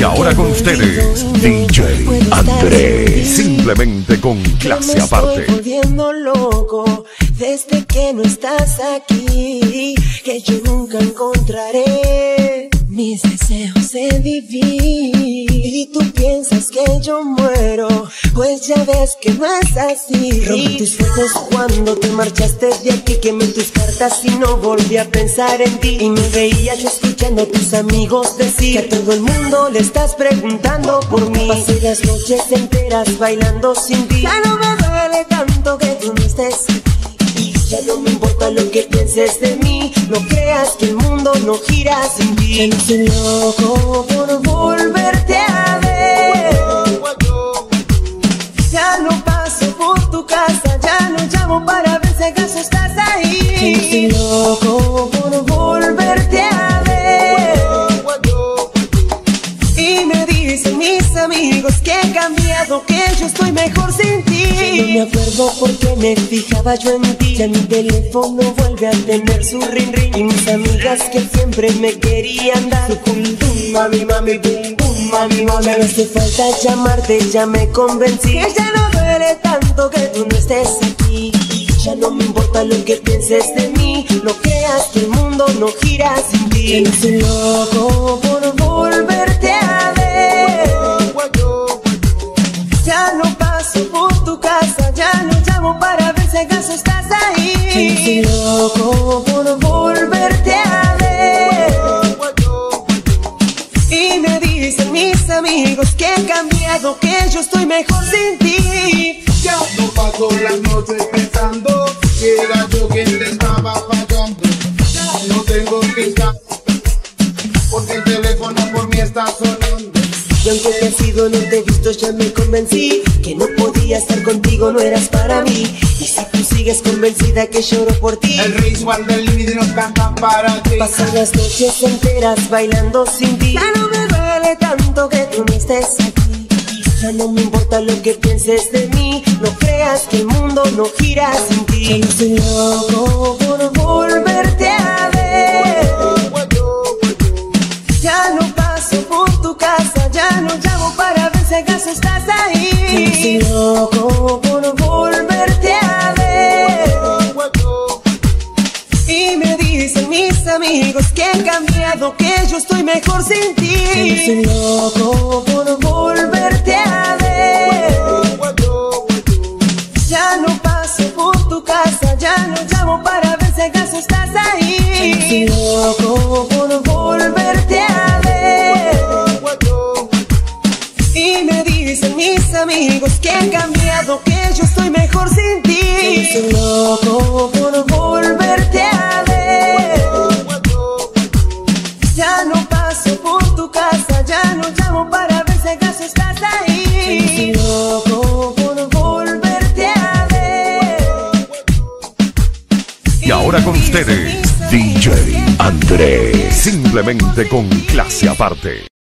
Y ahora con ustedes, DJ Andrés, simplemente con clase aparte. Me estoy volviendo loco desde que no estás aquí, que yo nunca encontraré mis deseos de vivir. Y tú piensas que yo muero, pues ya ves que no es así. Rompí tus fotos cuando te marchaste de aquí, quemé tus cartas y no volví a pensar en ti. Y me veía yo escuchando a tus amigos decir que a todo el mundo le estás preguntando por mí. Pasé las noches enteras bailando sin ti. Ya no me duele tanto que tú no estés aquí. Ya no me importa lo que pienses de mí, no creas que el mundo no gira sin ti. Ya no soy loco por volverte a ver, ya no paso por tu casa, ya no llamo para ver si acaso estás ahí. Ya no soy loco por volverte a ver, y me dicen mis amigos que he cambiado, que yo estoy mejor sin ti. Ya no me acuerdo por qué me fijaba yo en ti, ya mi teléfono vuelve a tener su ring ring. Y mis amigas que siempre me querían dar su pum pum, mami mami pum pum, mami mami. Ya no hace falta llamarte, ya me convencí que ya no duele tanto que tú no estés aquí. Ya no me importa lo que pienses de mí, no creas que el mundo no gira sin ti. Ya no soy loco por volverte a ver, ya no paso por tu casa, ya no llamo para ver si acaso estás ahí. Ya no soy loco por volverte a ver, y me dicen mis amigos que he cambiado, que yo estoy mejor sin ti. Ya no paso las noches pensando que era yo quien te estaba fallando. Ya no tengo que estar porque el teléfono por mí está sonando. Y aunque te has ido, no te he visto, ya me convencí que no podía estar contigo, no eras para mí. Y si tú sigues convencida que lloro por ti, El rey Juan del límite no canta para ti. pasan las noches enteras bailando sin ti. Ya no me duele tanto que tú no estés aquí. Ya no me importa lo que pienses de mí, no creas que el mundo no gira sin ti. Ya no soy loco por volverte a ver, ya no paso por tu casa, ya no llamo para ver si acaso estás ahí. Ya no soy loco por volverte a ver, y me dicen mis amigos que he cambiado, que yo estoy mejor sin ti. Ya no soy loco por volverte a ver, ya no paso por tu casa, ya no llamo para ver si acaso estás ahí. Ya no soy loco por volverte a ver, y me dicen mis amigos que he cambiado, que yo estoy mejor sin ti. Ya no soy loco por volverte a ver, ya no paso por tu casa, ya no llamo para ver si acaso estás ahí. Ya no soy loco por volverte a ver. Y ahora con ustedes, DJ Andrés, simplemente con clase aparte.